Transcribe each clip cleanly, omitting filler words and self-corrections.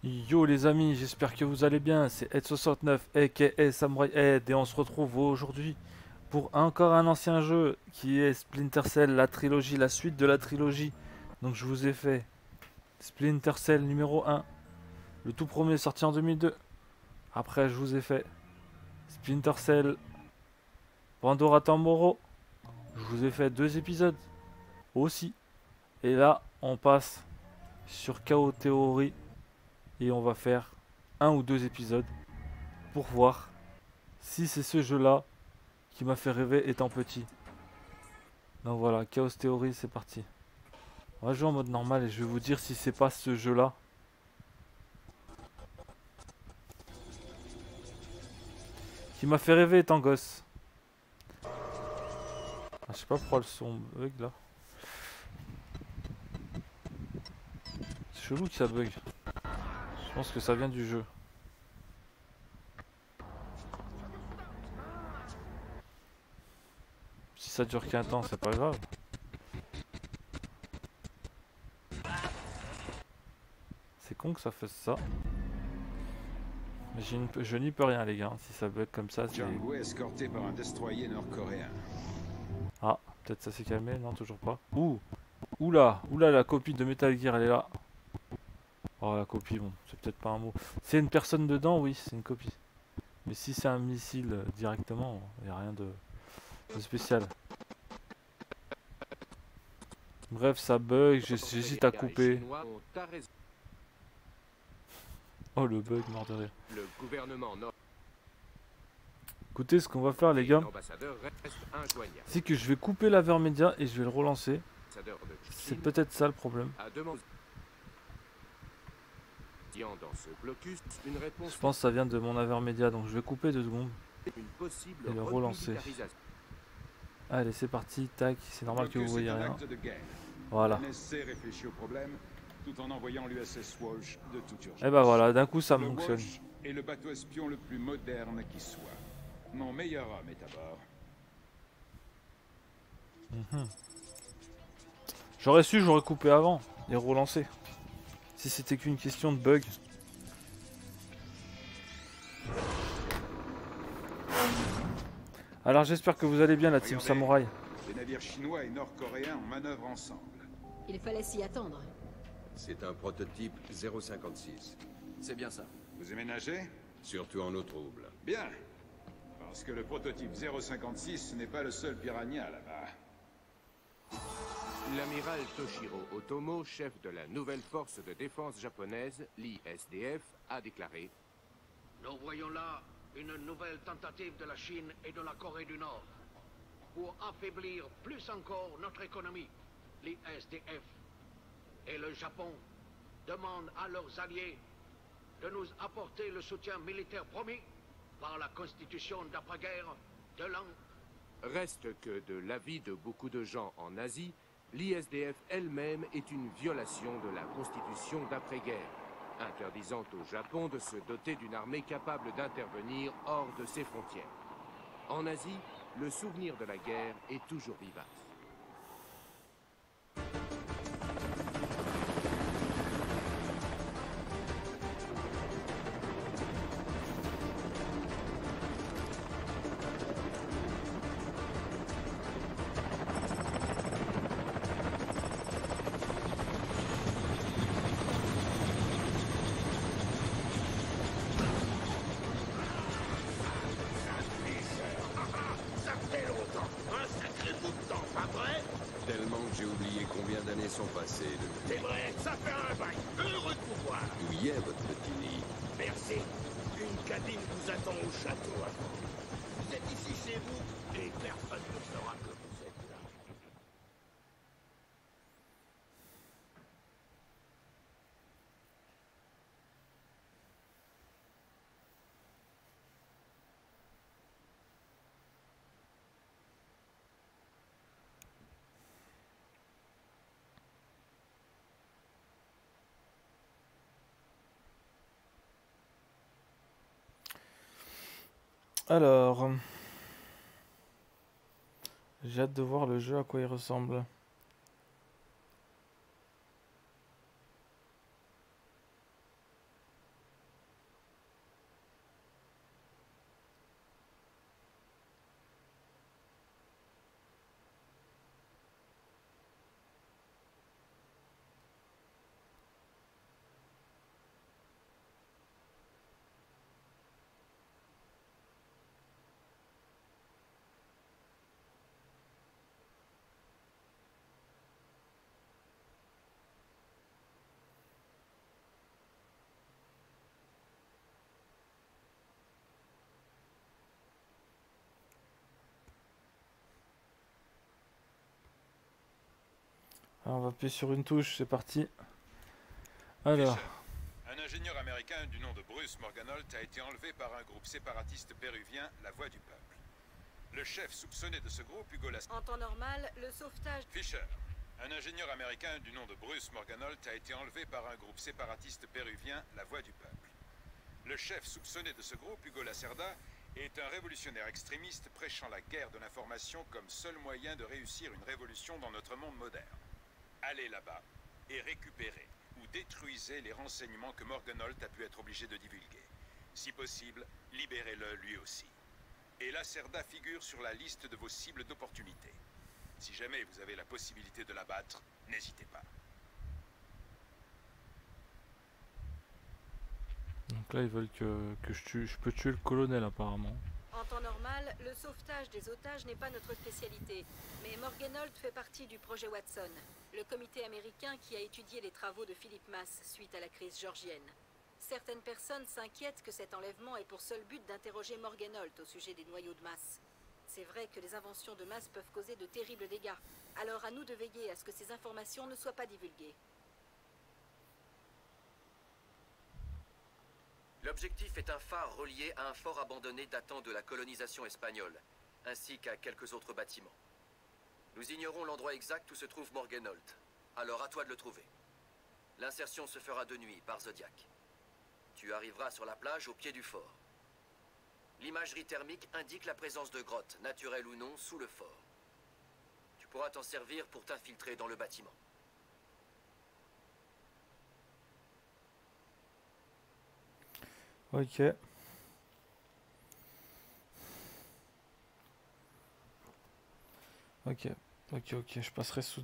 Yo les amis, j'espère que vous allez bien, c'est Ed69 aka Samurai Ed et on se retrouve aujourd'hui pour encore un ancien jeu qui est Splinter Cell, la trilogie, la suite de la trilogie. Donc je vous ai fait Splinter Cell numéro 1, le tout premier sorti en 2002. Après je vous ai fait Splinter Cell Pandora Tamoro, je vous ai fait 2 épisodes aussi. Et là on passe sur Chaos Theory et on va faire 1 ou 2 épisodes pour voir si c'est ce jeu-là qui m'a fait rêver étant petit. Donc voilà, Chaos Theory, c'est parti. On va jouer en mode normal et je vais vous dire si c'est pas ce jeu-là qui m'a fait rêver étant gosse. Ah, je sais pas pourquoi le son bug là. C'est chelou que ça bug. Je pense que ça vient du jeu. Si ça dure qu'un temps, c'est pas grave. C'est con que ça fasse ça. Mais je n'y peux rien les gars. Si ça bug comme ça, c'est... Django est escorté par un destroyer nord-coréen. Ah, peut-être ça s'est calmé. Non, toujours pas. Ouh, oula, oula, la copie de Metal Gear, elle est là. Oh, la copie, bon, c'est peut-être pas un mot. C'est une personne dedans, oui, c'est une copie. Mais si c'est un missile directement, il n'y a rien de spécial. Bref, ça bug, j'hésite à couper. Oh, le bug, mort de rire. Le gouvernement nord Écoutez, ce qu'on va faire, les gars, l'ambassadeur reste injoignable. c'est que je vais couper l'Avermedia et je vais le relancer. L'ambassadeur de C'est Chine peut-être ça le problème. a demandé dans ce blocus une réponse Je pense que ça vient de mon Avermedia, donc je vais couper 2 secondes. une possible Et le relancer. remilitarisation. Allez, c'est parti, tac, c'est normal que vous voyez C'est un rien. acte de guerre. Voilà. NSC réfléchit au problème tout en envoyant l'USS Walsh de toute urgence. Et bah voilà, d'un coup ça Le fonctionne. Walsh est le bateau espion le plus moderne qui soit. Mon meilleur homme est à bord. J'aurais su, j'aurais coupé avant et relancé. Si c'était qu'une question de bug. Alors j'espère que vous allez bien la team Regardez. Samouraï. Les navires chinois et nord-coréens en manœuvre ensemble. Il fallait s'y attendre. C'est un prototype 056. C'est bien ça. Vous aimez nager? Surtout en eau trouble. Bien. Parce que le prototype 056 n'est pas le seul piranha là-bas. L'amiral Toshiro Otomo, chef de la nouvelle force de défense japonaise, l'ISDF, a déclaré: Nous voyons là une nouvelle tentative de la Chine et de la Corée du Nord pour affaiblir plus encore notre économie. L'ISDF et le Japon demandent à leurs alliés de nous apporter le soutien militaire promis par la constitution d'après-guerre de l'an. Reste que, de l'avis de beaucoup de gens en Asie, l'ISDF elle-même est une violation de la constitution d'après-guerre, interdisant au Japon de se doter d'une armée capable d'intervenir hors de ses frontières. En Asie, le souvenir de la guerre est toujours vivace. Tellement que j'ai oublié combien d'années sont passées depuis. C'est vrai, ça fait un bail. Heureux de vous voir. D'où y est votre petit nid? Merci. Une cabine vous attend au château. Vous êtes ici chez vous et personne ne saura que vous êtes là. Alors, j'ai hâte de voir le jeu à quoi il ressemble. Alors, on va appuyer sur une touche, c'est parti. Alors, Un ingénieur américain du nom de Bruce Morganolt a été enlevé par un groupe séparatiste péruvien, la Voix du Peuple. Le chef soupçonné de ce groupe, Hugo Las... En temps normal, le sauvetage... Fisher. Un ingénieur américain du nom de Bruce Morganolt a été enlevé par un groupe séparatiste péruvien, la Voix du Peuple. Le chef soupçonné de ce groupe, Hugo Lacerda, est un révolutionnaire extrémiste prêchant la guerre de l'information comme seul moyen de réussir une révolution dans notre monde moderne. Allez là-bas et récupérez ou détruisez les renseignements que Morganolt a pu être obligé de divulguer. Si possible, libérez-le lui aussi. Et Lacerda figure sur la liste de vos cibles d'opportunité. Si jamais vous avez la possibilité de l'abattre, n'hésitez pas. donc là ils veulent que je peux tuer le colonel apparemment. En temps normal, le sauvetage des otages n'est pas notre spécialité. Mais Morganolt fait partie du projet Watson, le comité américain qui a étudié les travaux de Philip Mass suite à la crise georgienne. Certaines personnes s'inquiètent que cet enlèvement ait pour seul but d'interroger Morganolt au sujet des noyaux de masse. C'est vrai que les inventions de masse peuvent causer de terribles dégâts. Alors à nous de veiller à ce que ces informations ne soient pas divulguées. L'objectif est un phare relié à un fort abandonné datant de la colonisation espagnole, ainsi qu'à quelques autres bâtiments. Nous ignorons l'endroit exact où se trouve Morganolt, alors à toi de le trouver. L'insertion se fera de nuit par Zodiac. Tu arriveras sur la plage au pied du fort. L'imagerie thermique indique la présence de grottes, naturelles ou non, sous le fort. Tu pourras t'en servir pour t'infiltrer dans le bâtiment. Ok. Ok, je passerai sous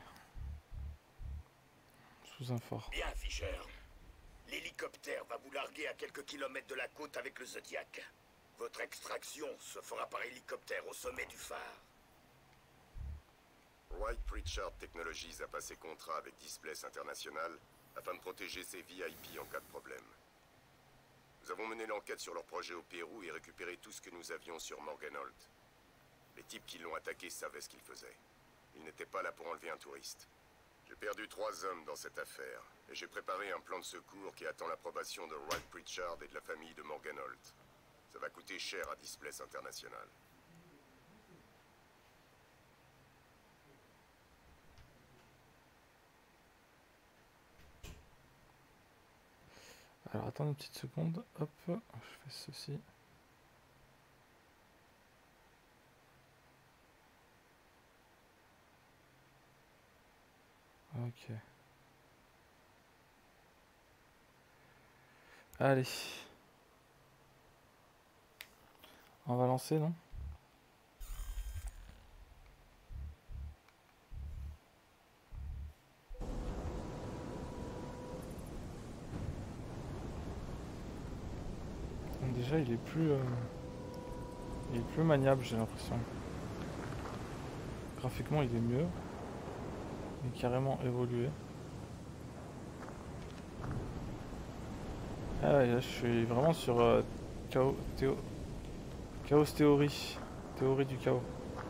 un fort. Bien, Fisher. L'hélicoptère va vous larguer à quelques kilomètres de la côte avec le Zodiac. Votre extraction se fera par hélicoptère au sommet du phare. Wright Pritchard Technologies a passé contrat avec Displays International afin de protéger ses VIP en cas de problème. Nous avons mené l'enquête sur leur projet au Pérou et récupéré tout ce que nous avions sur Morganolt. Les types qui l'ont attaqué savaient ce qu'ils faisaient. Ils n'étaient pas là pour enlever un touriste. J'ai perdu 3 hommes dans cette affaire, et j'ai préparé un plan de secours qui attend l'approbation de Wright Pritchard et de la famille de Morganolt. Ça va coûter cher à Displays International. Alors attends une petite seconde, hop, je fais ceci. Ok. Allez. On va lancer, non? Donc déjà, il est plus maniable, j'ai l'impression. Graphiquement, il est mieux. Il est carrément évolué. Ah ouais, là, je suis vraiment sur Chaos Theory. Théorie du chaos.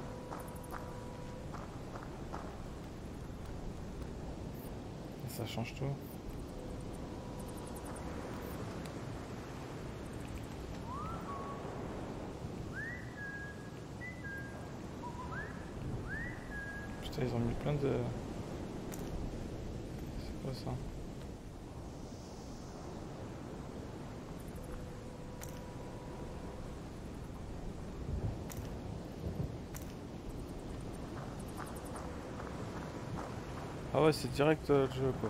Et ça change tout. Putain, ils ont mis plein de... C'est quoi ça? Ah ouais, c'est direct le jeu quoi.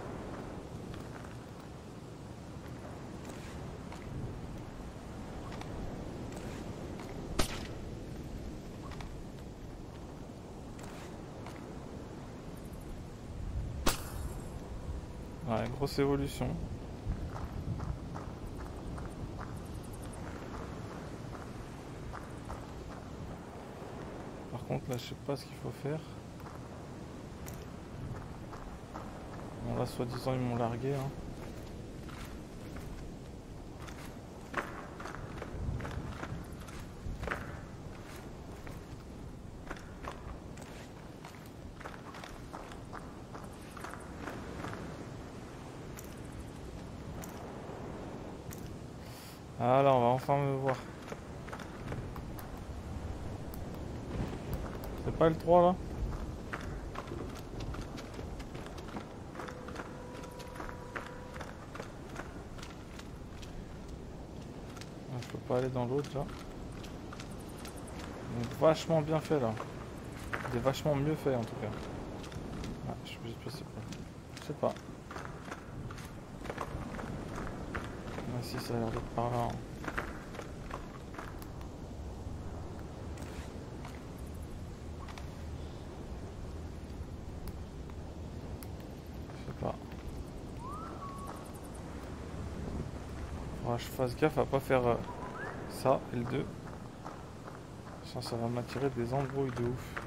Ouais, grosse évolution. Par contre là je sais pas ce qu'il faut faire. Bon là soi-disant ils m'ont largué hein. Ah là, on va enfin me voir. C'est pas le 3 là? Ah, je peux pas aller dans l'autre là. Donc vachement bien fait là. C'est vachement mieux fait en tout cas. Ah, je suis obligé de passer par là. Je sais pas. Ah si, ça a l'air d'être par là. Hein. Je sais pas. Faudra que je fasse gaffe à pas faire ça et le 2. Sinon ça va m'attirer des embrouilles de ouf.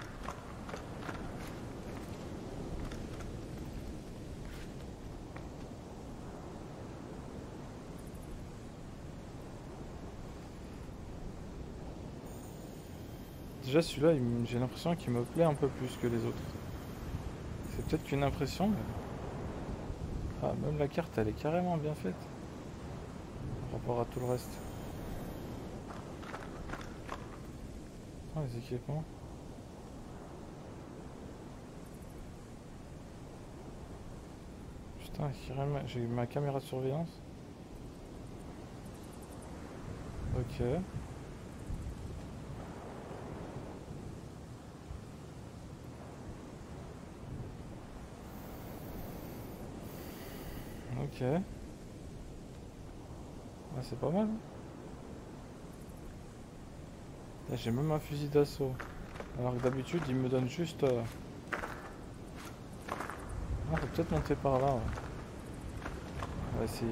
Déjà celui-là, j'ai l'impression qu'il me plaît un peu plus que les autres. C'est peut-être qu'une impression, mais... Ah, même la carte, elle est carrément bien faite. Par rapport à tout le reste. Ah, les équipements. Putain, j'ai ma caméra de surveillance. Ok. Ok. Ah, c'est pas mal. Là, j'ai même un fusil d'assaut. Alors que d'habitude, il me donne juste... Ah, on peut peut-être monter par là. Ouais. On va essayer.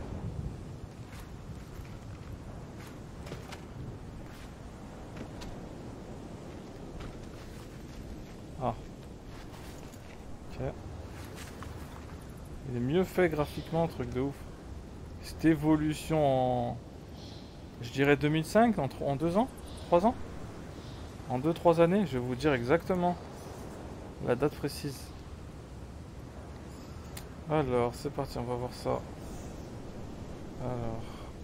Ah. Ok. Il est mieux fait graphiquement, truc de ouf. Cette évolution en... Je dirais 2005, en 2 ans 3 ans. En 2-3 années, je vais vous dire exactement la date précise. Alors, c'est parti, on va voir ça. Alors...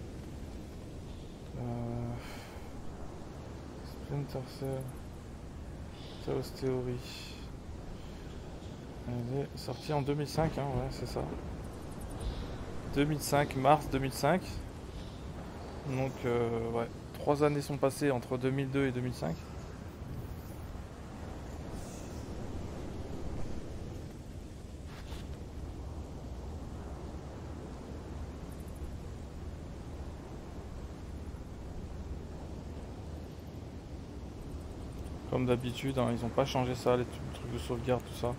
Splinter Cell... Chaos Theory... Elle est sortie en 2005, hein, ouais, c'est ça. 2005, mars 2005. Donc, ouais, 3 années sont passées entre 2002 et 2005. Comme d'habitude, hein, ils n'ont pas changé ça, les trucs de sauvegarde, tout ça.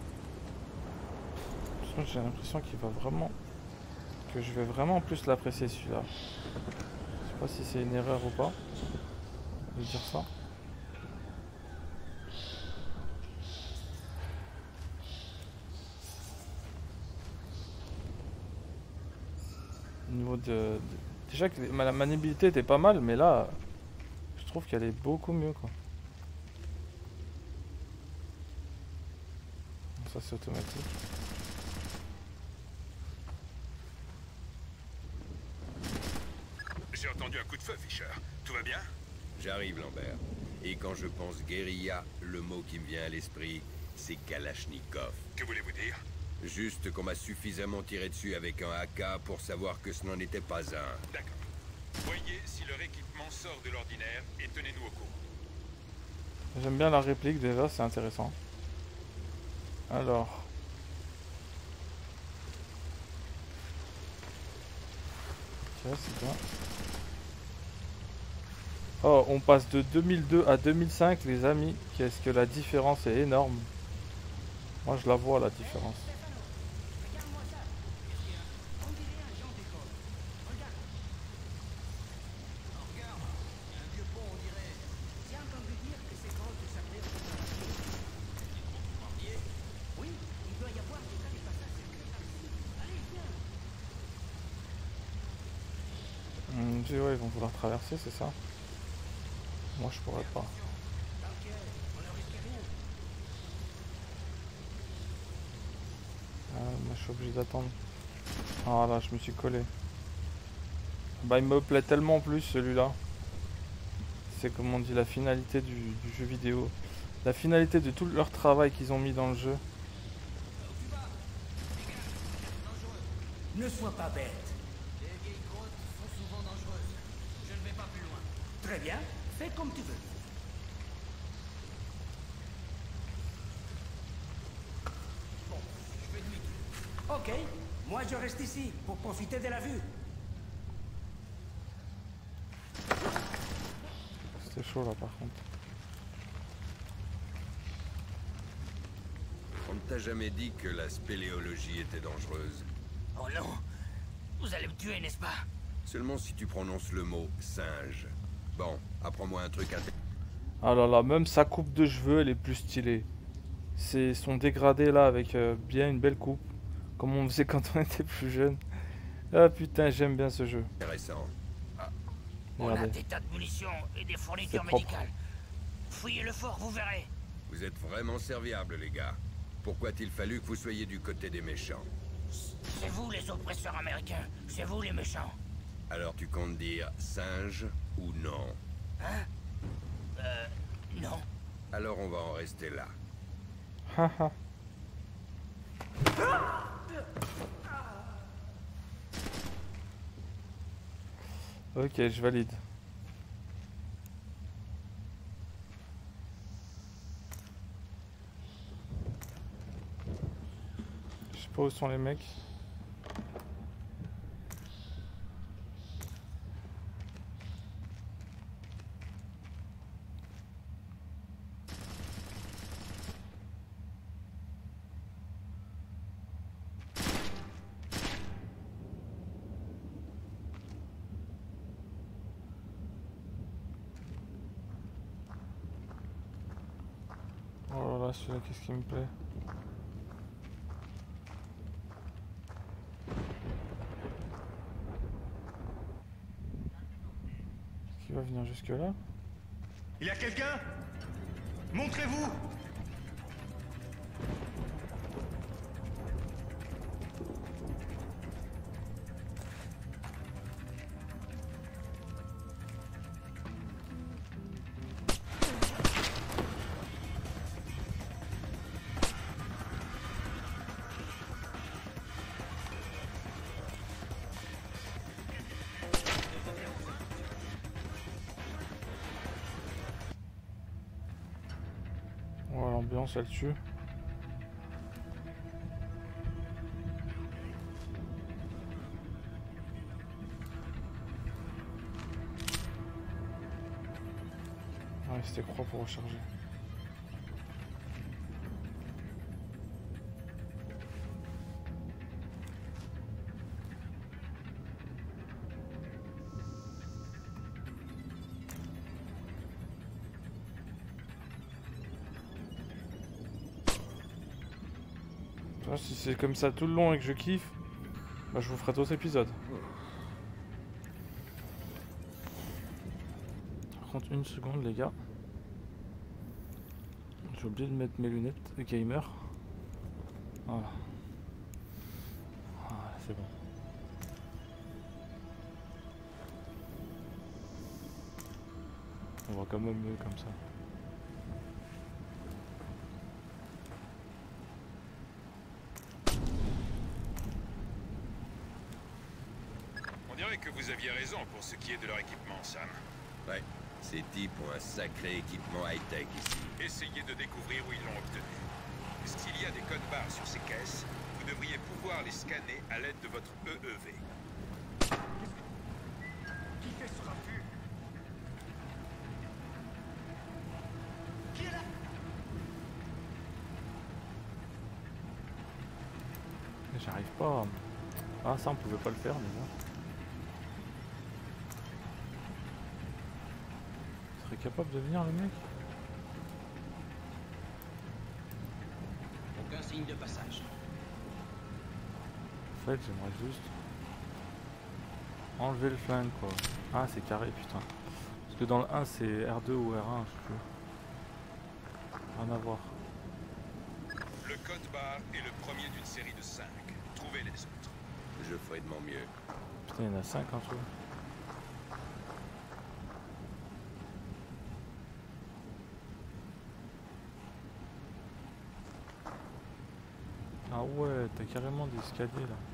J'ai l'impression qu'il va vraiment... que je vais vraiment plus l'apprécier celui-là. Je sais pas si c'est une erreur ou pas de dire ça. Au niveau de... Déjà que la maniabilité était pas mal, mais là, je trouve qu'elle est beaucoup mieux, quoi. Ça c'est automatique. J'ai entendu un coup de feu, Fisher. Tout va bien? J'arrive, Lambert. Et quand je pense guérilla, le mot qui me vient à l'esprit, c'est Kalachnikov. Que voulez-vous dire? Juste qu'on m'a suffisamment tiré dessus avec un AK pour savoir que ce n'en était pas un. D'accord. Voyez si leur équipement sort de l'ordinaire et tenez-nous au courant. J'aime bien la réplique déjà, c'est intéressant. Alors... Ok, c'est bien. Oh, on passe de 2002 à 2005, les amis. Qu'est-ce que la différence est énorme. Moi, je la vois, la différence. Ouais, ils vont vouloir traverser, c'est ça? Moi, je pourrais pas. Moi, je suis obligé d'attendre. Ah là, je me suis collé. Bah il me plaît tellement plus celui-là. C'est comme on dit la finalité du jeu vidéo. La finalité de tout leur travail qu'ils ont mis dans le jeu. Ne sois pas bête. Les vieilles grottes sont souvent dangereuses. Je ne vais pas plus loin. Très bien, fais comme tu veux. Bon, je fais demi-tour. Ok, moi je reste ici pour profiter de la vue. C'était chaud là par contre. On ne t'a jamais dit que la spéléologie était dangereuse. Oh non, vous allez me tuer, n'est-ce pas? Seulement si tu prononces le mot singe. Bon, apprends-moi un truc Ah là là, même sa coupe de cheveux elle est plus stylée. C'est son dégradé là avec bien une belle coupe. Comme on faisait quand on était plus jeune. Ah putain, j'aime bien ce jeu. intéressant. On a Regardez. des tas de munitions et des fournitures C'est propre. médicales. Fouillez le fort, vous verrez. Vous êtes vraiment serviables, les gars. Pourquoi a-t-il fallu que vous soyez du côté des méchants? C'est vous les oppresseurs américains. C'est vous les méchants. Alors tu comptes dire singe ou non? Hein? Non. Alors on va en rester là. Haha. Ok, je valide. Je sais pas où sont les mecs. Oh là là, celui-là, qu'est-ce qui me plaît? Est-ce qu'il va venir jusque là? Il y a quelqu'un? Montrez-vous! Oh, l'ambiance elle tue. Ouais, c'était croix pour recharger. Si c'est comme ça tout le long et que je kiffe, bah je vous ferai d'autres épisodes. Par contre, une seconde, les gars. J'ai oublié de mettre mes lunettes de gamer. Voilà. Voilà, c'est bon. On voit quand même mieux comme ça. On dirait que vous aviez raison pour ce qui est de leur équipement, Sam. Ouais, ces types ont un sacré équipement high-tech ici. Essayez de découvrir où ils l'ont obtenu. S'il y a des codes barres sur ces caisses, vous devriez pouvoir les scanner à l'aide de votre EEV. Qui fait ce raffut? Qui est là? J'arrive pas. Ah, ça on pouvait pas le faire déjà. Il serait capable de venir le mec? Aucun signe de passage. En fait, j'aimerais juste enlever le flingue quoi. Ah, c'est carré, putain. Parce que dans le 1, c'est R2 ou R1, je sais plus. Rien à voir. Le code barre est le premier d'une série de 5. Trouvez les autres. Je ferai de mon mieux. Putain, il y en a 5 en tout. ouais, t'as carrément des escaliers là.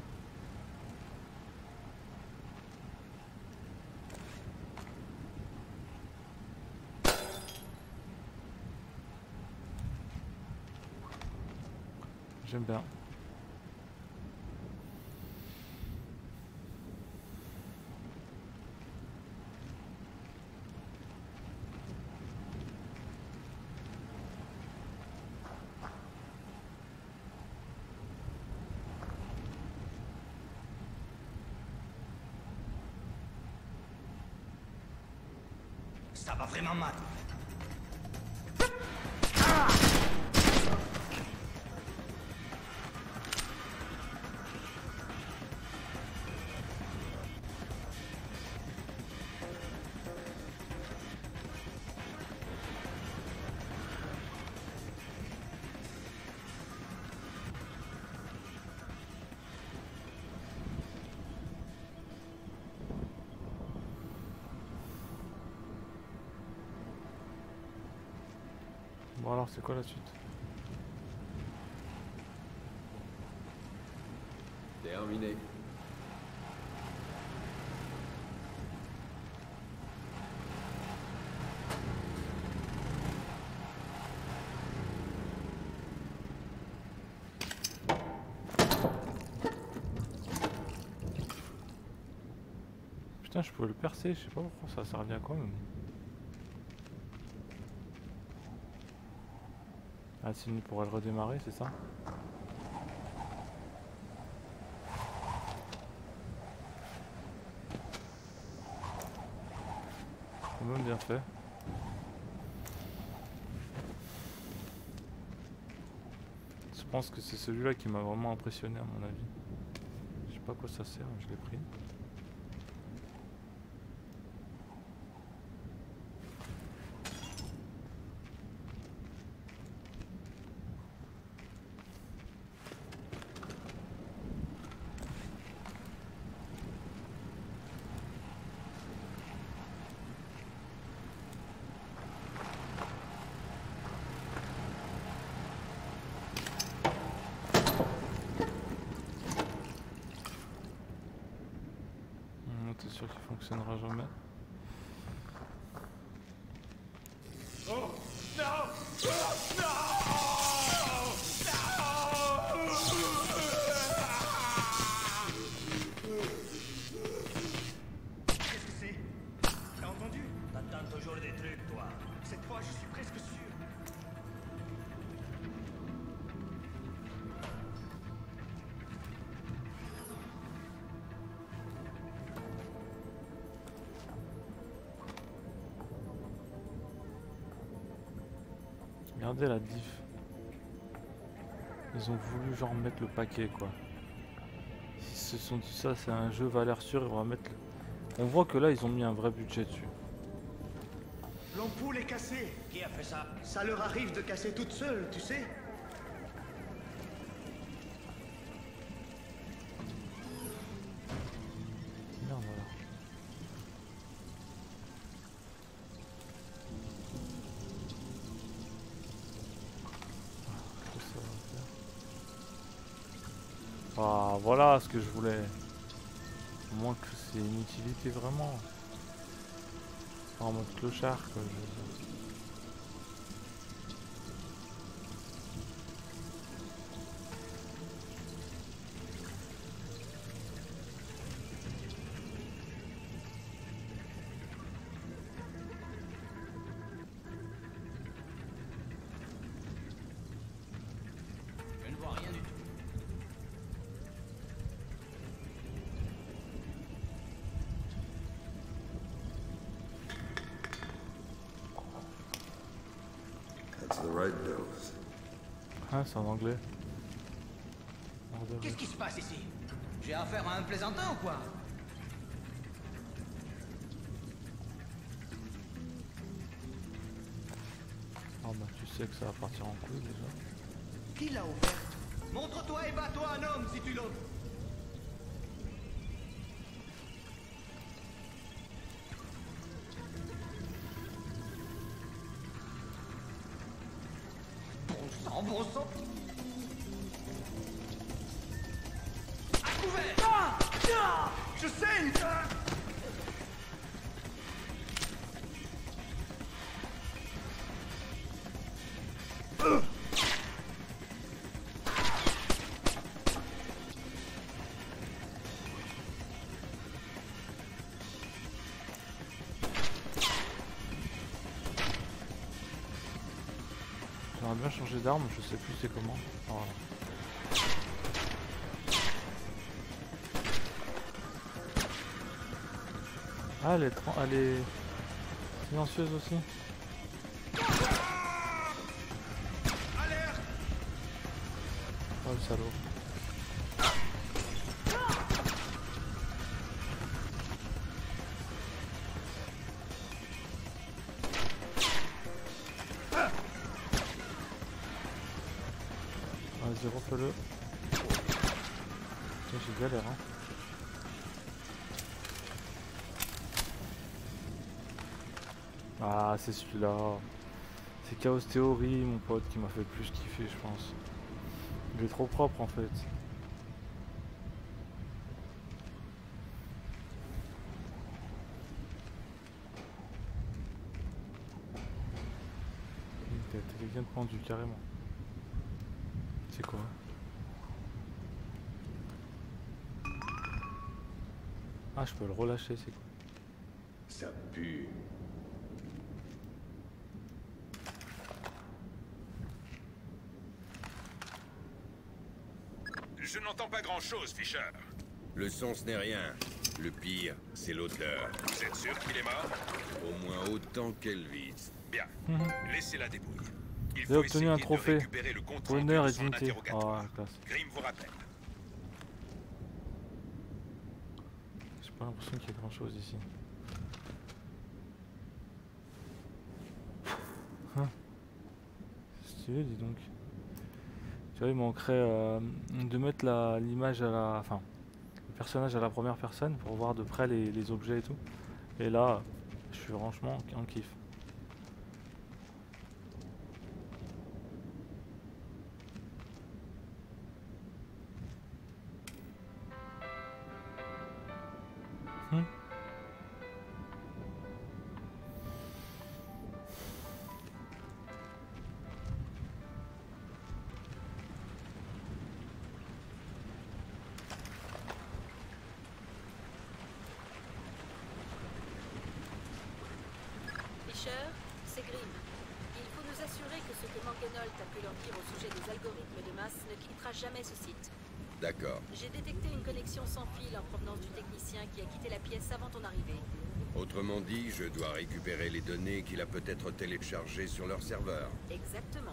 J'aime bien. Ça va vraiment mal. Bon alors c'est quoi la suite? Terminé. Putain je pouvais le percer, je sais pas pourquoi ça servait à quoi même. Ah c'est une pour le redémarrer c'est ça? C'est même bien fait. Je pense que c'est celui-là qui m'a vraiment impressionné à mon avis. Je sais pas à quoi ça sert, mais je l'ai pris. T'es sûr qu'il fonctionnera jamais? Oh non! Oh, non! Qu'est-ce que c'est? T'as entendu? T'entends toujours des trucs, toi. Cette fois, je suis presque sûr. Regardez la diff. Ils ont voulu genre mettre le paquet quoi. S'ils se sont dit ça c'est un jeu valeur sûre, ils vont mettre le... On voit que là ils ont mis un vrai budget dessus. L'ampoule est cassée. Qui a fait ça? Ça leur arrive de casser toute seule, tu sais. Merde voilà. Ah, voilà ce que je voulais. Au moins que c'est une utilité vraiment. Pas en mode clochard quoi. Je ne vois rien du tout. That's the right dose. Ah, c'est en anglais. Qu'est-ce qui se passe ici? J'ai affaire à un plaisantin ou quoi? Ah bah tu sais que ça va partir en couille déjà. Qui l'a ouvert? Montre-toi et bats-toi un homme si tu l'oses. Bon sang, bon sang. Je saigne. J'aimerais bien changer d'arme, je sais plus c'est comment. Voilà. Ah, elle est silencieuse aussi. Oh le salaud. Vas-y, refais-le. J'ai galère hein. Ah c'est celui-là. C'est Chaos Theory mon pote qui m'a fait le plus kiffer je pense. Il est trop propre en fait. T'as quelqu'un de pendu carrément. C'est quoi? Ah je peux le relâcher c'est quoi? Ça pue. Je n'entends pas grand-chose, Fisher. Le son, ce n'est rien. Le pire, c'est l'odeur. Vous êtes sûr qu'il est mort? Au moins autant qu'Elvis. Bien. Laissez la débrouille. Il J'ai faut obtenu essayer un de trophée. récupérer le compte rendu Honneur de et son dignité. interrogatoire. Ah, classe. Grimm vous rappelle. J'ai pas l'impression qu'il y ait grand chose ici. Hein, c'est stylé dis donc. Tu vois il manquerait de mettre l'image à la... Enfin, le personnage à la première personne pour voir de près les objets et tout. Et là, je suis franchement en kiff. C'est Grimm. Il faut nous assurer que ce que Morgenholt a pu leur dire au sujet des algorithmes de masse ne quittera jamais ce site. D'accord. J'ai détecté une connexion sans fil en provenance du technicien qui a quitté la pièce avant ton arrivée. Autrement dit, je dois récupérer les données qu'il a peut-être téléchargées sur leur serveur. Exactement.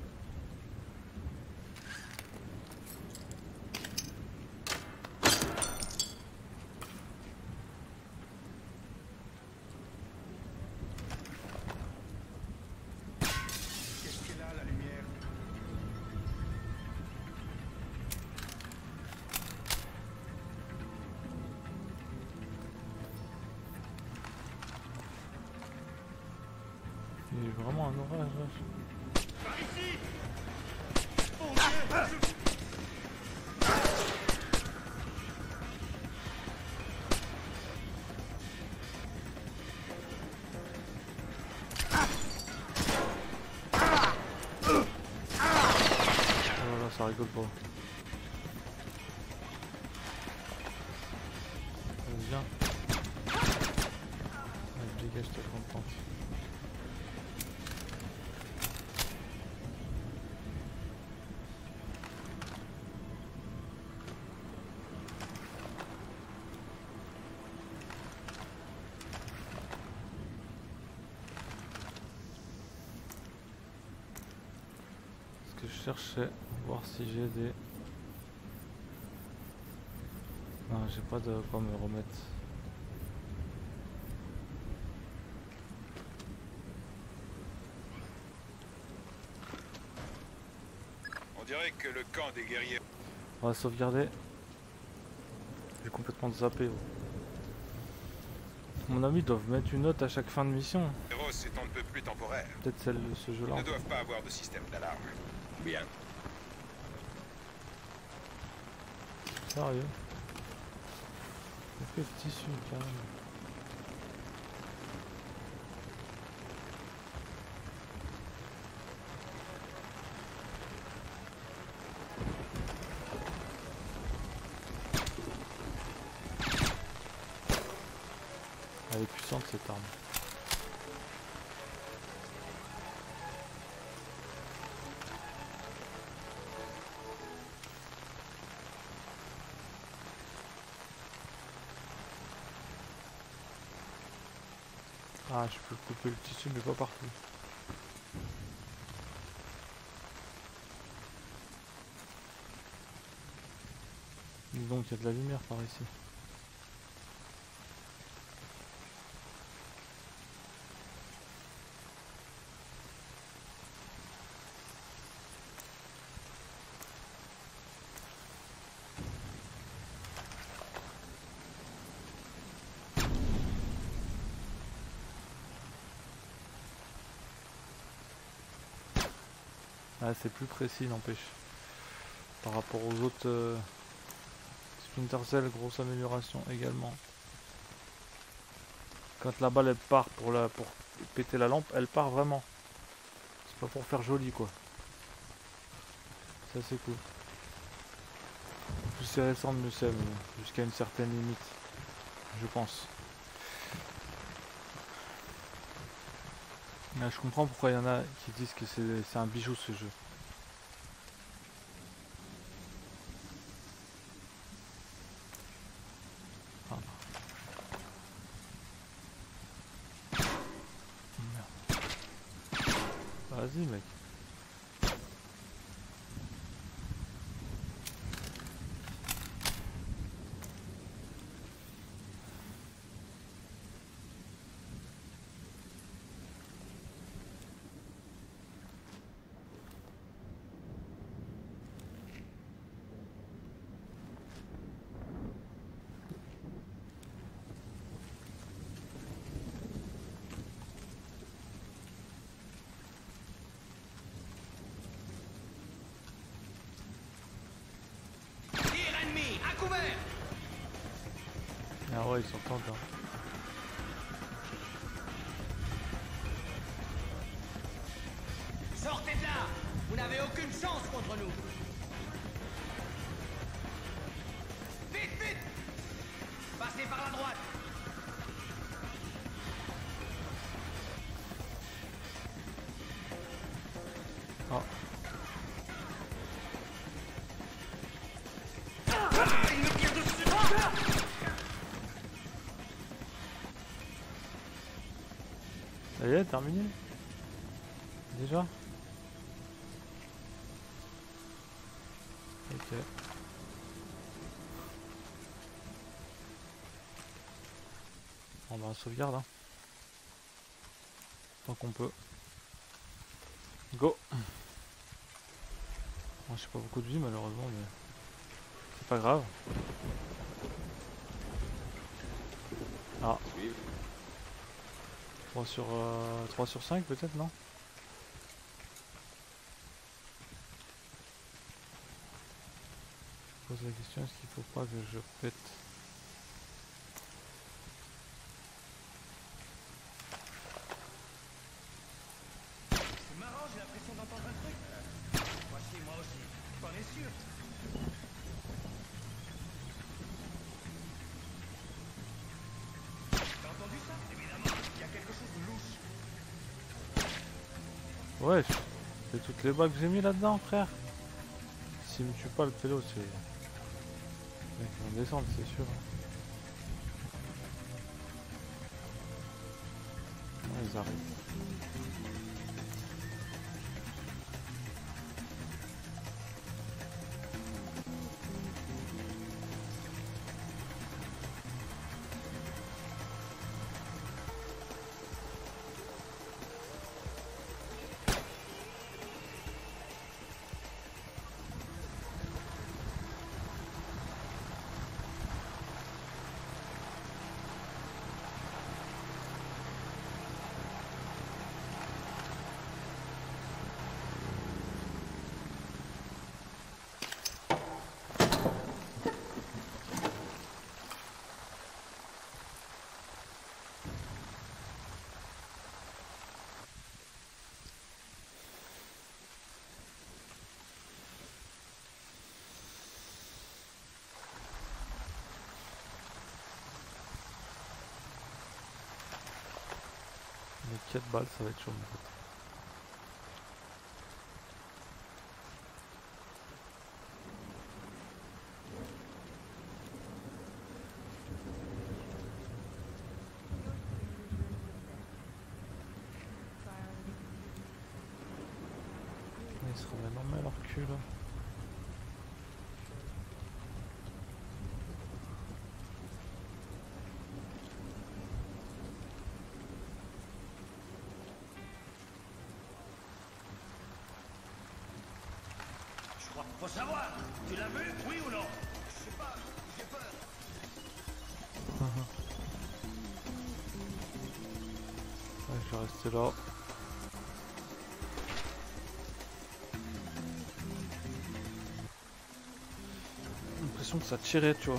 Il y a vraiment un orage là. Par ici. Oh là, ça rigole pas. Viens. Allez, dégage, je te comprends. Ce que je cherchais, voir si j'ai des... Non, j'ai pas de quoi me remettre. On dirait que le camp des guerriers... On va sauvegarder. J'ai complètement zappé. À mon avis, ils doivent mettre une note à chaque fin de mission. Héros est on ne peut plus temporaire. Peut-être celle de ce jeu-là. Ils ne doivent pas avoir de système d'alarme. Bien. Sérieux. que le tissu, carrément. Elle est puissante cette arme. Ah, je peux couper le tissu mais pas partout. Dis donc, il y a de la lumière par ici. Ah, c'est plus précis, n'empêche. Par rapport aux autres Splinter Cell, grosse amélioration également. Quand la balle elle part pour péter la lampe, elle part vraiment. C'est pas pour faire joli quoi. Ça c'est cool. Plus c'est récent mieux c'est, jusqu'à une certaine limite. Je pense. Là, je comprends pourquoi il y en a qui disent que c'est un bijou ce jeu. Ah. Vas-y mec. Ah ouais, ils sont tentants. Sortez de là! Vous n'avez aucune chance contre nous! Vite, vite! Passez par la droite! Oh. Il me tire dessus! Ça y est, terminé. Déjà. Ok. On va sauvegarde. Hein. Tant qu'on peut. Go. Bon, j'ai pas beaucoup de vie malheureusement, mais c'est pas grave. Ah. 3 sur 5 peut-être, non? Je pose la question, est-ce qu'il faut pas que je pète? C'est marrant, j'ai l'impression d'entendre un truc. Voici, moi aussi. T'en es sûr? T'as entendu ça? Évidemment, il y a quelque chose de louche. Ouais, c'est toutes les balles que j'ai mis là-dedans, frère. S'il me tue pas le pélo, c'est... Mec, ils vont descendre, c'est sûr. Ouais, ils arrivent. Mais 4 balles, ça va être chaud en fait. Ils se remettent normal leur cul là. Faut savoir, tu l'as vu, oui ou non? Je sais pas, j'ai peur. Ouais, je vais rester là. J'ai l'impression que ça tirait, tu vois.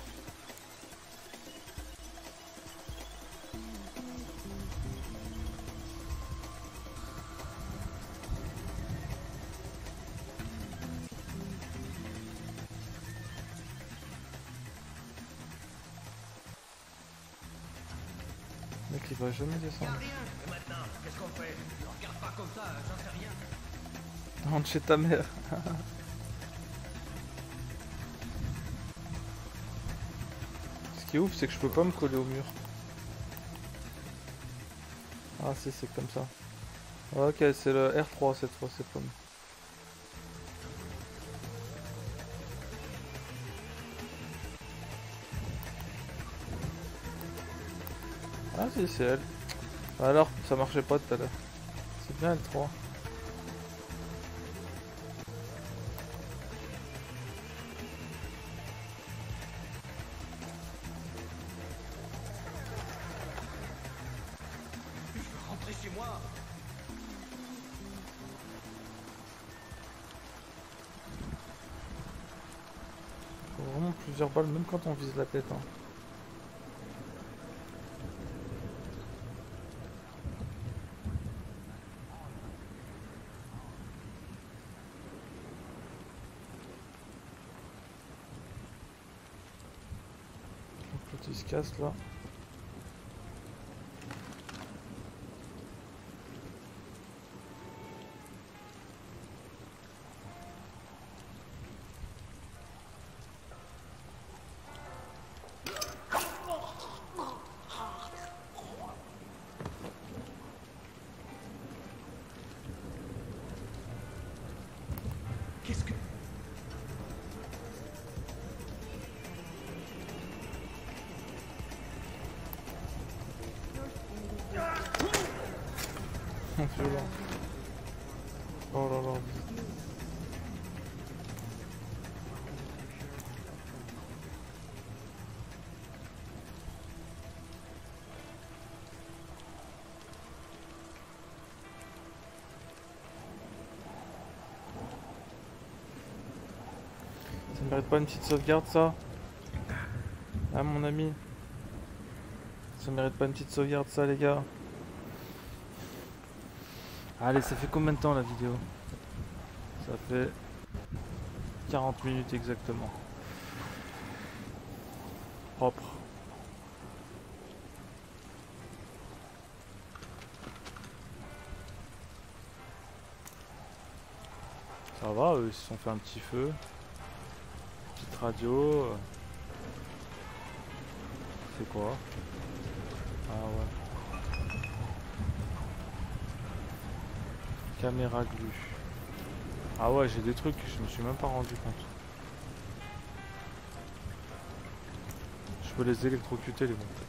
Mec, il va jamais descendre. Rien. Et maintenant, qu'est-ce qu'on fait? Ne regarde pas comme ça, j'en sais rien. Rentre chez ta mère. Ce qui est ouf, c'est que je peux pas me coller au mur. Ah si, c'est comme ça. Ok, c'est le R3 cette fois, c'est pas mal. Ah si, c'est elle. Alors, ça marchait pas tout à l'heure. C'est bien L3. Je veux rentrer chez moi. Faut vraiment plusieurs balles, même quand on vise la tête. Hein. Il se casse là. Qu'est-ce que... Violent. Oh là là. Ça mérite pas une petite sauvegarde ça? Ah mon ami. Ça mérite pas une petite sauvegarde ça les gars? Allez, ça fait combien de temps la vidéo? Ça fait 40 minutes exactement. Propre. Ça va, eux ils se sont fait un petit feu. Petite radio. C'est quoi? Ah ouais. Caméra glue. Ah ouais, j'ai des trucs, je me suis même pas rendu compte. Je peux les électrocuter les mecs.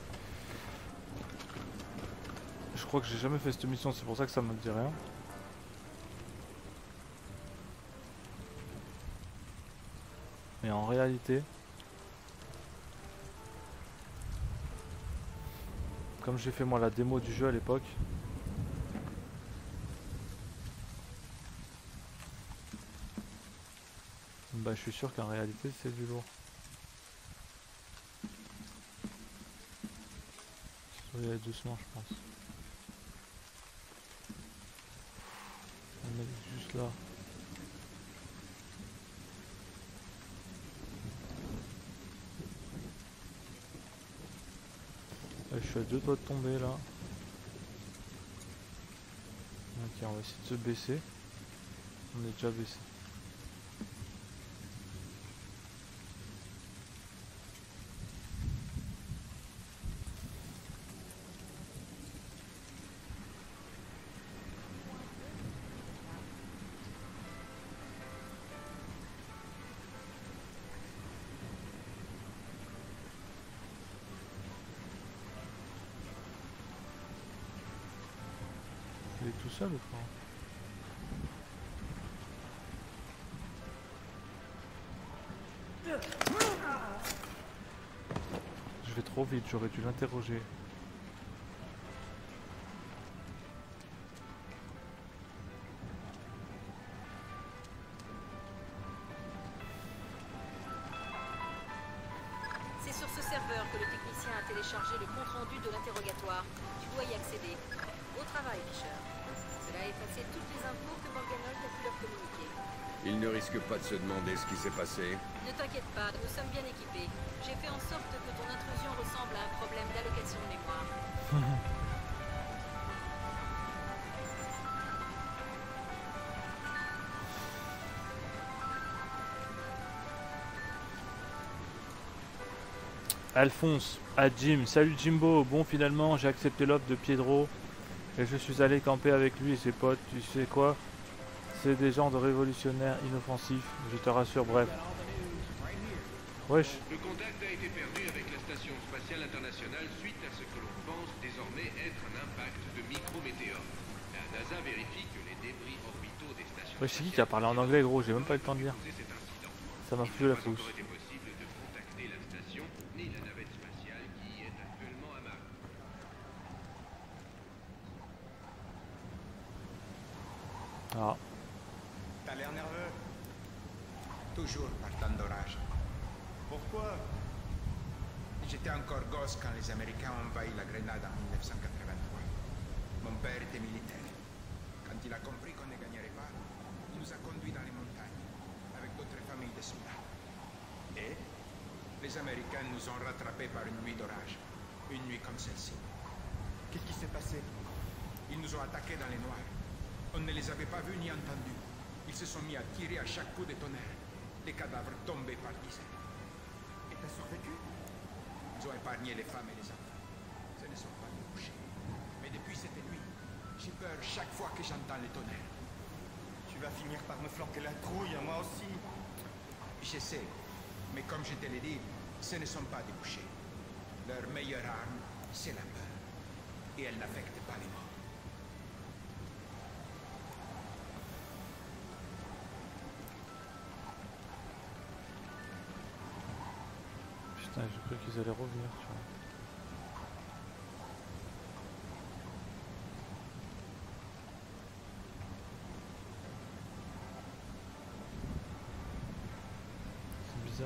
Je crois que j'ai jamais fait cette mission, c'est pour ça que ça me dit rien. Mais en réalité, comme j'ai fait moi la démo du jeu à l'époque, bah je suis sûr qu'en réalité c'est du lourd. Je vais y aller doucement je pense. On va mettre juste là. Là, je suis à deux doigts de tomber là. on va essayer de se baisser. On est déjà baissé. Il est tout seul ou pas? Je vais trop vite, j'aurais dû l'interroger. C'est sur ce serveur que le technicien a téléchargé le compte-rendu de l'interrogatoire. Tu dois y accéder. Au travail, Fisher. Cela a effacé toutes les infos que Morganolt a pu leur communiquer. Il ne risque pas de se demander ce qui s'est passé. Ne t'inquiète pas, nous sommes bien équipés. J'ai fait en sorte que ton intrusion ressemble à un problème d'allocation de mémoire. Alphonse, à Jim. Salut Jimbo. Bon, finalement, j'ai accepté l'offre de Piedro. Et je suis allé camper avec lui et ses potes. Tu sais quoi? C'est des gens de révolutionnaires inoffensifs. Je te rassure, bref. Wesh. Le contact a été perdu avec la Station Spatiale Internationale suite à ce que l'on pense désormais être un impact de micrométéores. La NASA vérifie que les débris orbitaux des stations... Wesh, c'est qui a parlé en anglais, gros? J'ai même pas eu le temps de lire. Ça m'a foutu la frousse. Ah. T'as l'air nerveux. Toujours par temps d'orage. Pourquoi? J'étais encore gosse quand les Américains ont envahi la Grenade en 1983. Mon père était militaire. Quand il a compris qu'on ne gagnerait pas, il nous a conduits dans les montagnes, avec d'autres familles de soldats. Et les Américains nous ont rattrapés par une nuit d'orage. Une nuit comme celle-ci. Qu'est-ce qui s'est passé? Ils nous ont attaqués dans les noirs. On ne les avait pas vus ni entendus. Ils se sont mis à tirer à chaque coup de tonnerre. Des cadavres tombés par dizaines. Et t'as survécu? Ils ont épargné les femmes et les enfants. Ce ne sont pas des bouchers. Mais depuis cette nuit, j'ai peur chaque fois que j'entends les tonnerres. Tu vas finir par me flanquer la trouille, moi aussi. Je sais. Mais comme je te l'ai dit, ce ne sont pas des bouchers. Leur meilleure arme, c'est la peur. Et elle n'affecte pas les morts. Putain, j'ai cru qu'ils allaient revenir, tu vois. C'est bizarre.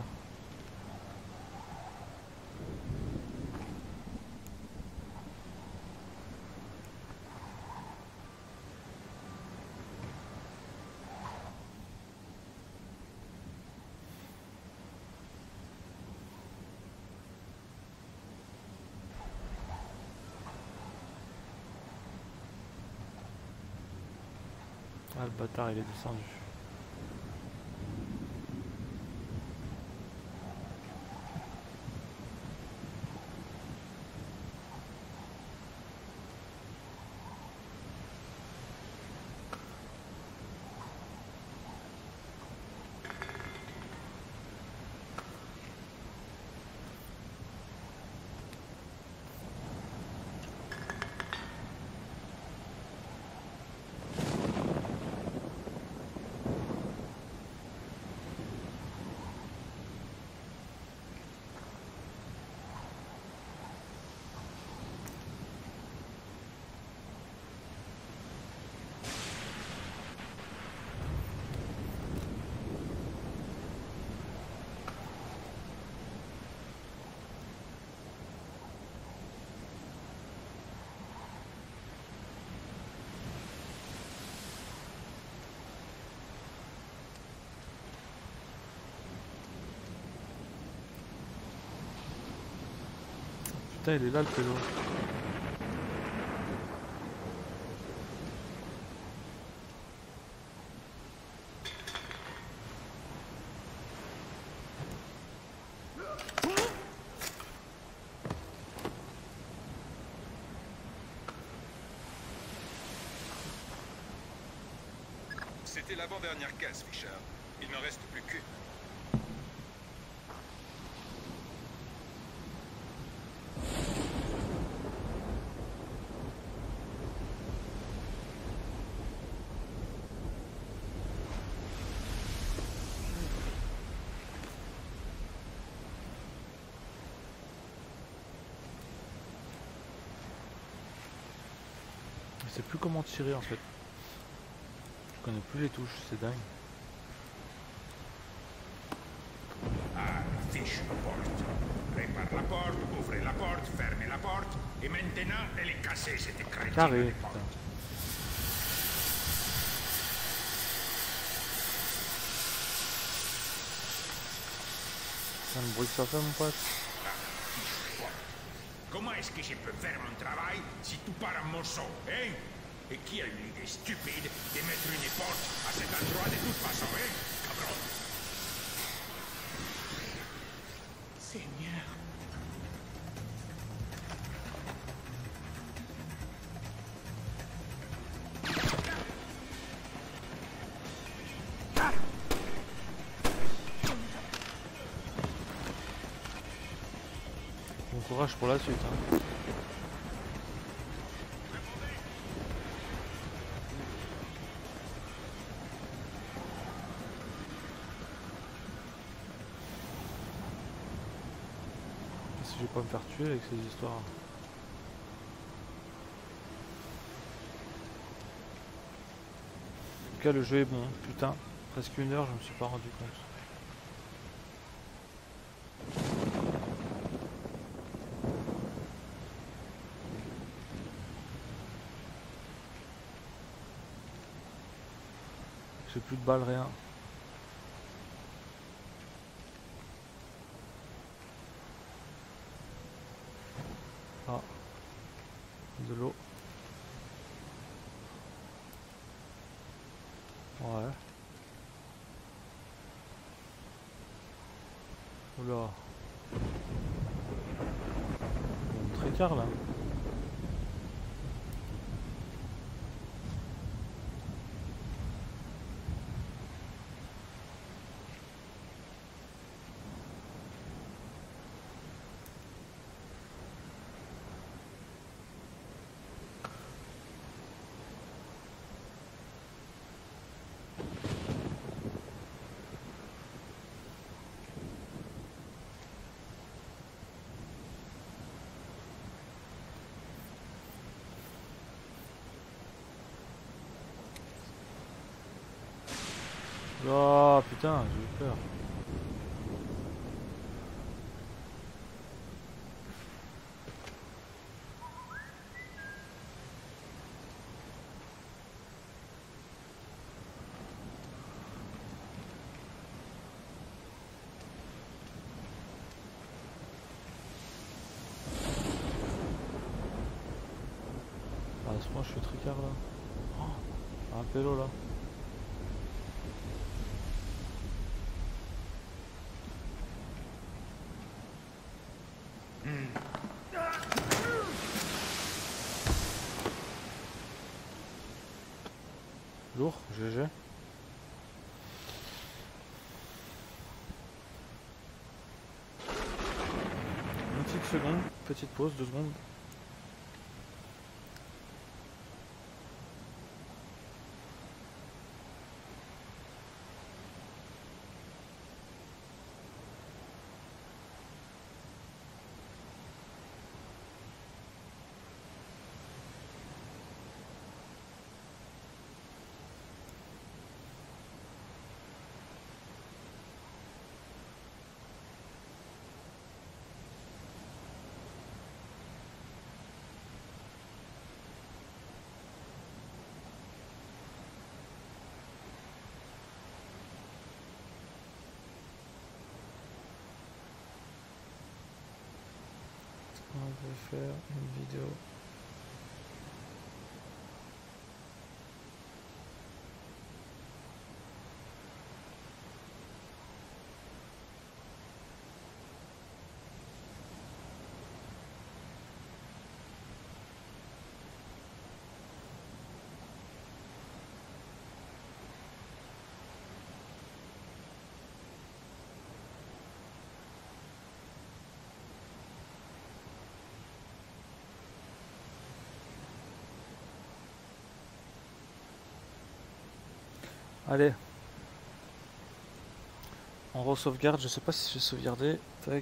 Ah, le bâtard, il est descendu. Putain, il est là le pélo. C'était l'avant-dernière case, Fisher. Il n'en reste plus qu'une. Je sais plus comment tirer en fait. Je connais plus les touches, c'est dingue. Ah, fiche la porte. Répare la porte, ouvrez la porte, fermez la porte. Et maintenant, elle est cassée, cette crétine. Carré, putain. Ça me brûle ça fait mon pote. Comment est-ce que je peux faire mon travail si tout part en morceaux, hein? Et qui a eu l'idée stupide de mettre une porte à cet endroit de toute façon, hein? Cabron! Seigneur! Bon courage pour la suite. Hein. Si je vais pas me faire tuer avec ces histoires. En tout cas le jeu est bon, putain, presque 1 heure je me suis pas rendu compte. J'ai plus de balles, rien. Ah, de l'eau. Ouais. Oula. Bon, tricard là. Oh putain, j'ai eu peur. Ah, à ce point je suis tricard là. Oh, un pélo là. Lourd, GG. Une petite seconde, petite pause, 2 secondes. On va faire une vidéo. Allez. On re-sauvegarde, je sais pas si je vais sauvegarder. Tac.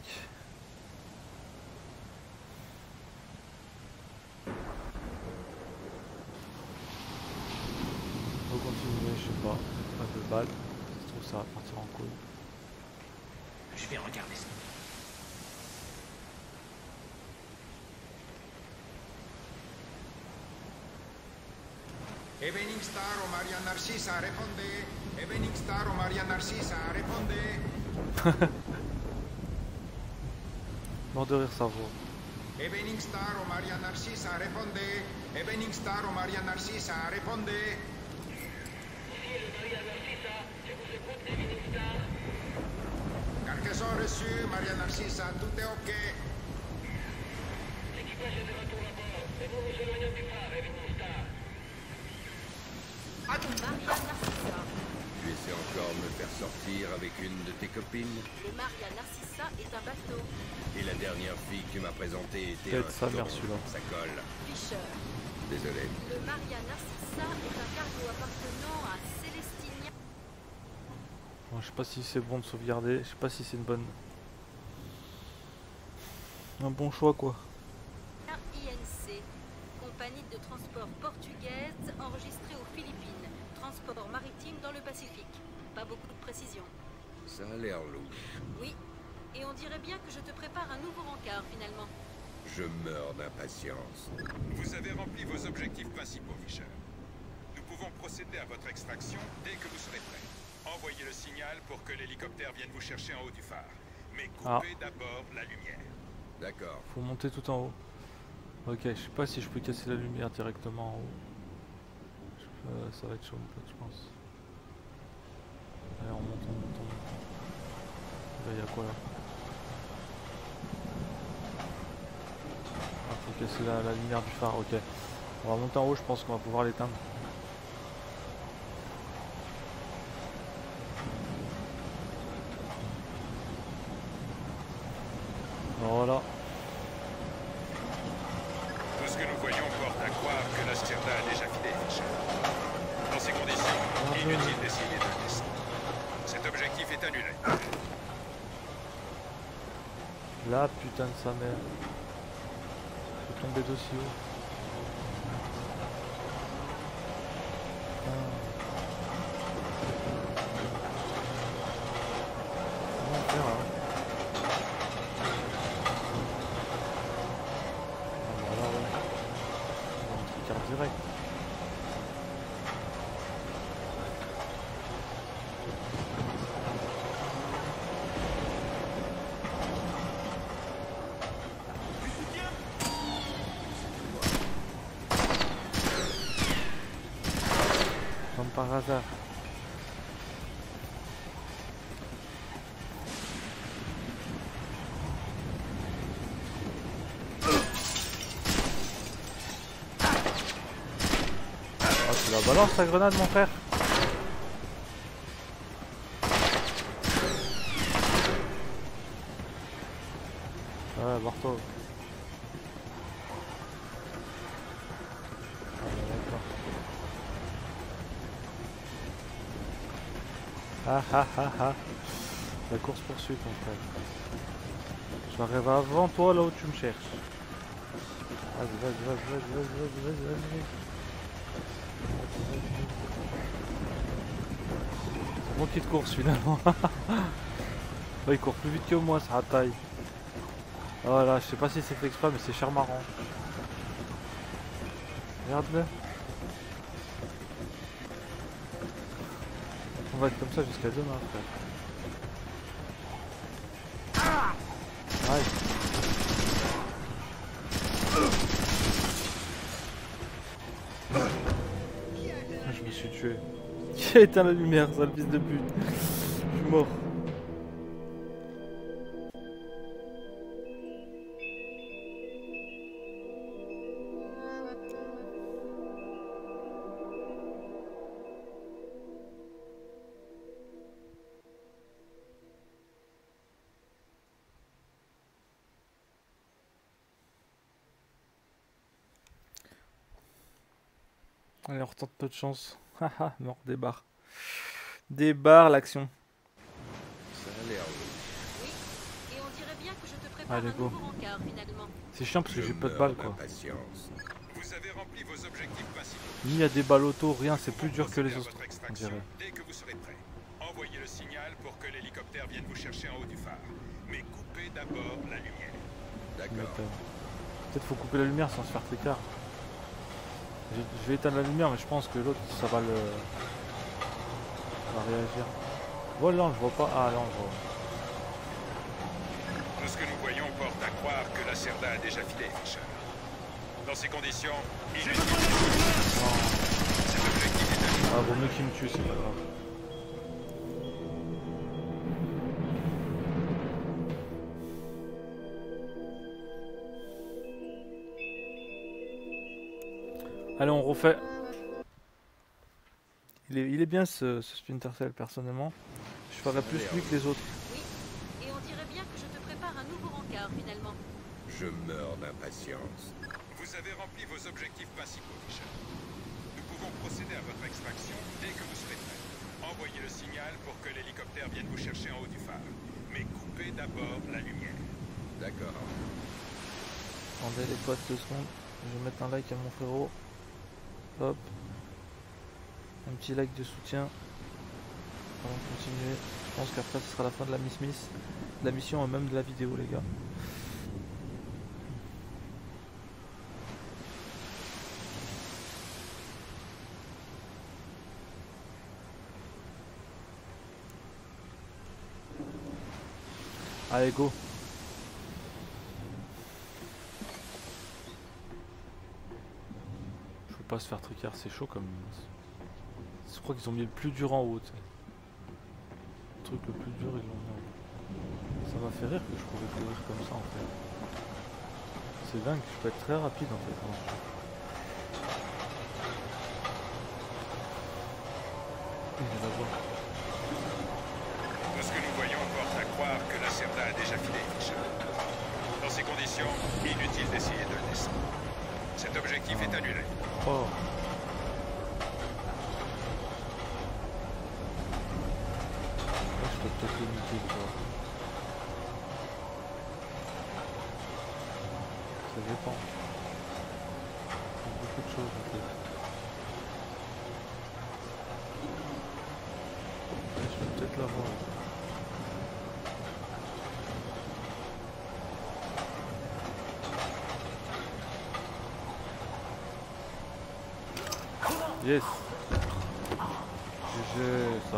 On va continuer, je sais pas. Pas de balles. Je trouve que ça va partir en couille. Je vais regarder ça. Evening Star o Maria Narcisa, responde. Evening Star o Maria Narcisa, responde. Mort de rire, ça vaut. Evening Star o Maria Narcisa, responde. Evening Star o Maria Narcisa, responde. Cargaison reçu, Maria Narcisa, tout est OK. L'équipage est de retour à bord. Et nous nous éloignons du phare, Evening Star. Maria Narcissa. Tu essaies encore de me faire sortir avec une de tes copines? Le Maria Narcissa est un bateau. Et la dernière fille que tu m'as présentée était Peut-être sa mère, celui-là. Ça colle. Fischer. Désolé. Le Maria Narcissa est un cargo appartenant à Célestinien. Bon, je sais pas si c'est bon de sauvegarder. Je sais pas si c'est une bonne... Un bon choix, quoi. INC, compagnie de transport portugaise enregistrée aux Philippines. Transport maritime dans le Pacifique. Pas beaucoup de précision. Ça a l'air louche. Oui, et on dirait bien que je te prépare un nouveau rencard finalement. Je meurs d'impatience. Vous avez rempli vos objectifs principaux, Fischer. Nous pouvons procéder à votre extraction dès que vous serez prêt. Envoyez le signal pour que l'hélicoptère vienne vous chercher en haut du phare. Mais coupez d'abord la lumière. D'accord. Faut monter tout en haut. Ok, je sais pas si je peux casser la lumière directement en haut. Ça va être chaud un peu, je pense. Allez, on monte, on monte, on monte. Là, il y a quoi là? Ah, faut casser la lumière du phare, ok. On va monter en haut, je pense qu'on va pouvoir l'éteindre. Voilà. Tout ce que nous voyons porte à croire que l'Asterna a déjà filé, Fischer. Dans ces conditions, inutile d'essayer de le descendre. Cet objectif est annulé. La putain de sa mère. Je suis tombé d'aussi haut. Comment faire là? Direct. Comme par hasard. Balance ta grenade, mon frère. Ouais, barre-toi. Ah ah ah ah. La course poursuite, mon frère. J'arrive avant toi là où tu me cherches. Vas-y, vas-y, vas-y, vas-y, vas-y, vas-y, vas-y. C'est mon petite course finalement. Il court plus vite que moi, ça taille. Voilà, je sais pas si c'est fait exprès, mais c'est cher marrant. Regarde-le. On va être comme ça jusqu'à demain, frère. Ouais. Je me suis tué. Qui a éteint la lumière, sale fils de pute. Je suis mort. Allez, on retente notre chance. Haha, mort des barres. Débarre l'action. Ça a l'air. Oui, et on dirait bien que je te prépare Allez, un go. nouveau rencard finalement. C'est chiant parce que Je j'ai pas de meurs balles quoi. d'impatience. Vous avez rempli vos objectifs principaux. Ni il y a des balles auto, rien, c'est plus dur que les Procédez à autres, votre on extraction dirait. dès que vous serez prêt. Envoyez le signal pour que l'hélicoptère vienne vous chercher en haut du phare. Mais coupez d'abord la lumière. D'accord. Peut-être faut couper la lumière sans se faire tricard. Je vais éteindre la lumière, mais je pense que l'autre ça va le. Ça va réagir. Voilà, non, je vois pas. Ah non, je vois. Tout ce que nous voyons porte à croire que la Cerda a déjà filé, Fisher. Dans ces conditions, inutile. Cet objectif est à Ah, vaut mieux qu'il me tue, c'est pas grave. Allez, on refait. Il est bien ce Splinter Cell, personnellement. Je ferais plus lui que les autres. Oui, et on dirait bien que je te prépare un nouveau rencard finalement. Je meurs d'impatience. Vous avez rempli vos objectifs principaux, Fisher. Nous pouvons procéder à votre extraction dès que vous serez prêt. Envoyez le signal pour que l'hélicoptère vienne vous chercher en haut du phare. Mais coupez d'abord la lumière. D'accord. Attendez les potes 2 secondes. Je vais mettre un like à mon frérot. Hop. Un petit like de soutien. Avant de continuer. Je pense qu'après ce sera la fin de la la mission et même de la vidéo les gars. Allez go. Je veux pas se faire tricard, c'est chaud comme... Je crois qu'ils ont mis le plus dur en haut, tu sais. Le truc le plus dur ils l'ont mis en haut. Ça m'a fait rire que je pouvais courir comme ça en fait. C'est dingue, je peux être très rapide en fait dans ce jeu. Il vient là-bas. Tout ce que nous voyons porte à croire que la Cerda a déjà filé, Fisher. Dans ces conditions, inutile d'essayer de le descendre. Cet objectif est annulé. Oh. Là, je peux peut-être limiter le voir. Ça dépend. Il y a beaucoup de choses en fait. Ouais, je peux peut-être l'avoir. Yes. GG, ça.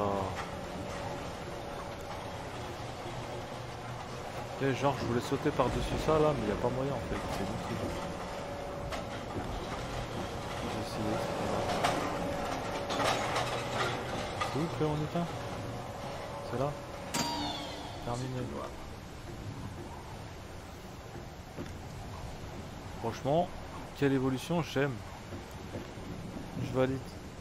Et genre je voulais sauter par-dessus ça là, mais il n'y a pas moyen en fait, c'est inutile. J'ai essayé, c'est pas grave. C'est où que on éteint? C'est là? Terminé. Franchement, quelle évolution, j'aime. Je valide.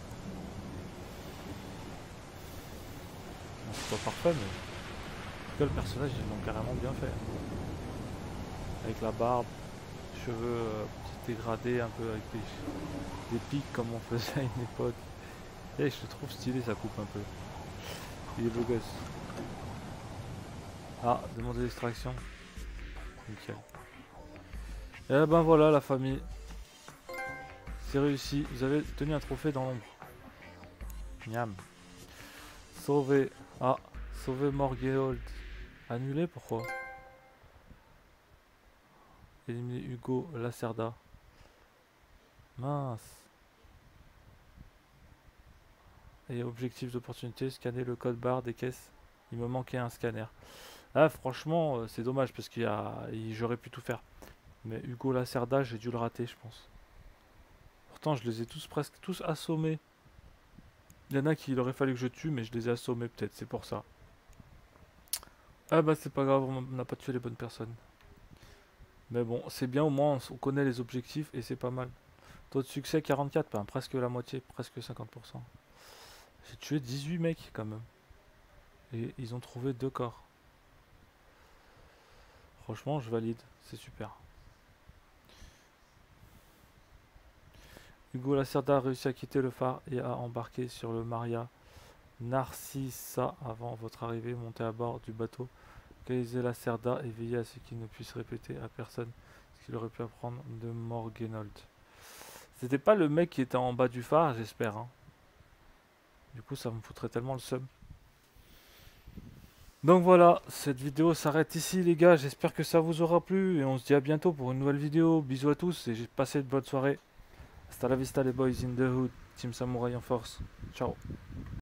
Bon, c'est pas parfait, mais en tout cas, le personnage ils l'ont carrément bien fait. Avec la barbe, cheveux petits dégradés, un peu avec des pics comme on faisait à une époque. Et je le trouve stylé, ça coupe un peu. Il est beau gosse. Ah, demande d'extraction. Nickel. Et ben voilà la famille. C'est réussi, vous avez tenu un trophée dans l'ombre. Miam. Sauver. Ah, sauver Morgenhold. Annulé, pourquoi? Éliminer Hugo Lacerda. Mince. Et objectif d'opportunité, scanner le code barre des caisses. Il me manquait un scanner. Ah, franchement, c'est dommage parce j'aurais pu tout faire. Mais Hugo Lacerda, j'ai dû le rater, je pense. Pourtant, je les ai presque tous assommés. Il y en a qui il aurait fallu que je tue, mais je les ai assommés peut-être, c'est pour ça. Ah bah c'est pas grave, on n'a pas tué les bonnes personnes. Mais bon, c'est bien au moins, on connaît les objectifs et c'est pas mal. Taux de succès 44, ben, presque la moitié, presque 50%. J'ai tué 18 mecs quand même. Et ils ont trouvé 2 corps. Franchement, je valide, c'est super. Hugo Lacerda a réussi à quitter le phare et a embarqué sur le Maria Narcissa avant votre arrivée, montez à bord du bateau, localisez la Cerda et veillez à ce qu'il ne puisse répéter à personne ce qu'il aurait pu apprendre de Morgenhold. C'était pas le mec qui était en bas du phare, j'espère. Hein. Du coup, ça me foutrait tellement le seum. Donc voilà, cette vidéo s'arrête ici les gars, j'espère que ça vous aura plu et on se dit à bientôt pour une nouvelle vidéo. Bisous à tous et j'ai passé une bonne soirée. Hasta la vista les boys in the hood, Team Samouraï en force. Ciao.